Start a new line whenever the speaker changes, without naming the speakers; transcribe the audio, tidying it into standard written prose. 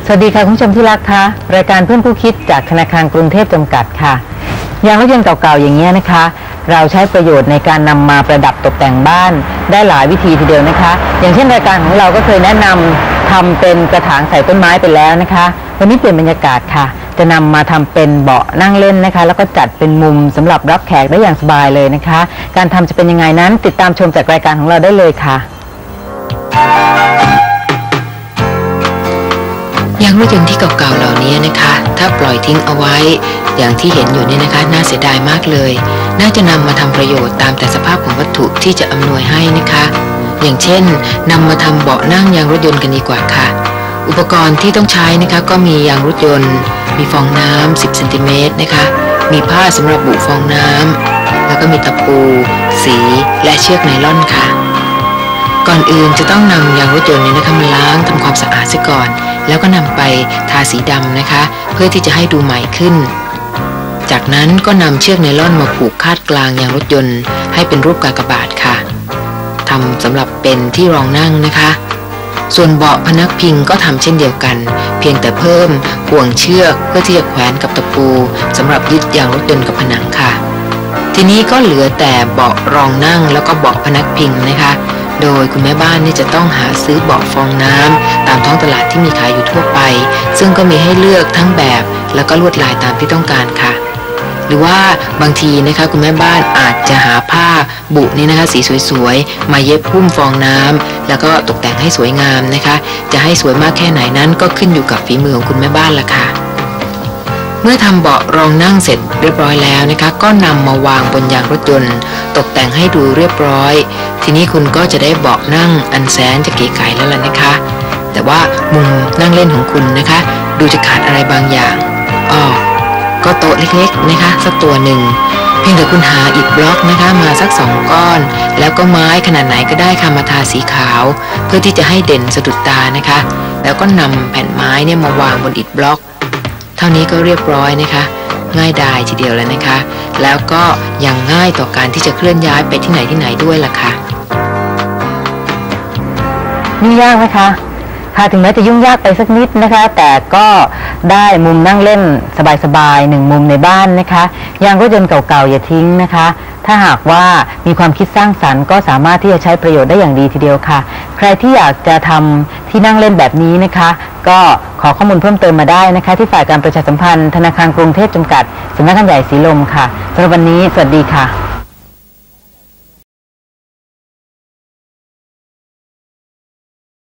สวัสดีค่ะคุณผู้ชมที่รักค่ะรายการเพื่อนผู้คิดจากธนาคารกรุงเทพจำกัดค่ะยางรถยนต์เก่าๆอย่างเงี้ยนะคะเราใช้ประโยชน์ในการนำมาประดับตกแต่งบ้านได้หลายวิธีทีเดียวนะคะอย่างเช่นรายการของเราก็เคยแนะนำทำเป็นกระถางใส่ต้นไม้ไปแล้วนะคะวันนี้เปลี่ยนบรรยากาศค่ะจะนำมาทำเป็นเบาะนั่งเล่นนะคะแล้วก็จัดเป็นมุมสำหรับรับแขกได้อย่างสบายเลยนะคะการทำจะเป็นยังไงนั้นติดตามชมจากรายการของเราได้เลยค่ะ
ยางรถยนต์ที่เก่าๆเหล่านี้นะคะถ้าปล่อยทิ้งเอาไว้อย่างที่เห็นอยู่เนี่ยนะคะน่าเสียดายมากเลยน่าจะนำมาทำประโยชน์ตามแต่สภาพของวัตถุที่จะอำนวยให้นะคะอย่างเช่นนำมาทำเบาะนั่งยางรถยนต์กันดีกว่าค่ะอุปกรณ์ที่ต้องใช้นะคะก็มียางรถยนต์มีฟองน้ำ10 เซนติเมตรนะคะมีผ้าสำหรับบุฟองน้ำแล้วก็มีตะปูสีและเชือกไนล่อนค่ะก่อนอื่นจะต้องนำยางรถยนต์นี้นะคะมาล้างทำความสะอาดซะก่อนแล้วก็นำไปทาสีดำนะคะเพื่อที่จะให้ดูใหม่ขึ้นจากนั้นก็นำเชือกไนล่อนมาผูกคาดกลางยางรถยนต์ให้เป็นรูปกากบาทค่ะทำสำหรับเป็นที่รองนั่งนะคะส่วนเบาะพนักพิงก็ทำเช่นเดียวกันเพียงแต่เพิ่มห่วงเชือกเพื่อที่จะแขวนกับตะปูสำหรับยึดยางรถยนต์กับผนังค่ะทีนี้ก็เหลือแต่เบาะรองนั่งแล้วก็เบาะพนักพิงนะคะโดยคุณแม่บ้านนี่จะต้องหาซื้อเบาะฟองน้ำตามท้องตลาดที่มีขายอยู่ทั่วไปซึ่งก็มีให้เลือกทั้งแบบแล้วก็ลวดลายตามที่ต้องการค่ะหรือว่าบางทีนะคะคุณแม่บ้านอาจจะหาผ้าบุนี่นะคะสีสวยๆมาเย็บหุ้มฟองน้ำแล้วก็ตกแต่งให้สวยงามนะคะจะให้สวยมากแค่ไหนนั้นก็ขึ้นอยู่กับฝีมือของคุณแม่บ้านละค่ะเมื่อทำเบาะรองนั่งเสร็จเรียบร้อยแล้วนะคะก็นำมาวางบนยางรถยนต์ตกแต่งให้ดูเรียบร้อยทีนี้คุณก็จะได้เบาะนั่งอันแสนจะเก๋ไก๋แล้วล่ะนะคะแต่ว่ามุมนั่งเล่นของคุณนะคะดูจะขาดอะไรบางอย่างก็โต๊ะเล็กๆนะคะสักตัวหนึ่งเพียงแต่คุณหาอิฐบล็อกนะคะมาสัก2 ก้อนแล้วก็ไม้ขนาดไหนก็ได้ค่ะมาทาสีขาวเพื่อที่จะให้เด่นสะดุดตานะคะแล้วก็นำแผ่นไม้เนี่ยมาวางบนอิฐบล็อกเท่านี้ก็เรียบร้อยนะคะง่ายดายทีเดียวแล้วนะคะแล้วก็ยังง่ายต่อการที่จะเคลื่อนย้ายไปที่ไหนด้วยล่ะค่ะ
ยุ่งยากไหมคะถึงแม้จะยุ่งยากไปสักนิดนะคะแต่ก็ได้มุมนั่งเล่นสบายๆ1 มุมในบ้านนะคะยางรถยนต์เก่าๆอย่าทิ้งนะคะถ้าหากว่ามีความคิดสร้างสรรค์ก็สามารถที่จะใช้ประโยชน์ได้อย่างดีทีเดียวค่ะใครที่อยากจะทำที่นั่งเล่นแบบนี้นะคะก็ขอข้อมูลเพิ่มเติมมาได้นะคะที่ฝ่ายการประชาสัมพันธ์ธนาคารกรุงเทพจำกัดสำนักงานใหญ่สีลมค่ะสำหรับวันนี้สวัสดีค่ะ